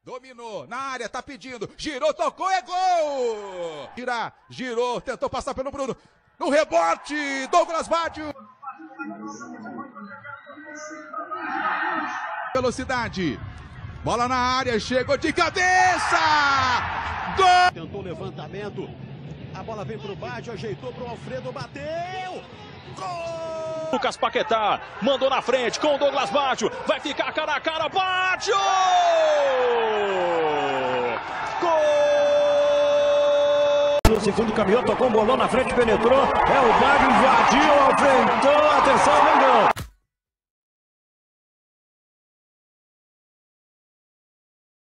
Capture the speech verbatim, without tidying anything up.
Dominou, na área, tá pedindo, girou, tocou, é gol! Girar, girou, tentou passar pelo Bruno, no rebote, Douglas Baggio! Velocidade, bola na área, chegou de cabeça! Gol! Tentou levantamento, a bola vem pro Baggio, ajeitou pro Alfredo, bateu! Gol! Lucas Paquetá mandou na frente com o Douglas Baggio, vai ficar cara a cara, Baggio! Gol! No segundo caminhão, tocou um bolão na frente, penetrou, é o Baggio, invadiu, enfrentou, atenção, vem gol!